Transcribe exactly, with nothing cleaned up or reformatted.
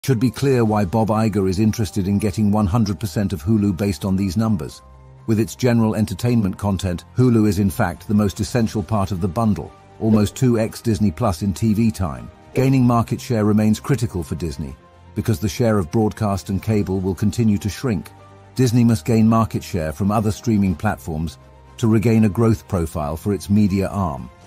Should be clear why Bob Iger is interested in getting one hundred percent of Hulu based on these numbers. With its general entertainment content, Hulu is in fact the most essential part of the bundle, almost two x Disney Plus in T V time. Gaining market share remains critical for Disney, because the share of broadcast and cable will continue to shrink. Disney must gain market share from other streaming platforms to regain a growth profile for its media arm.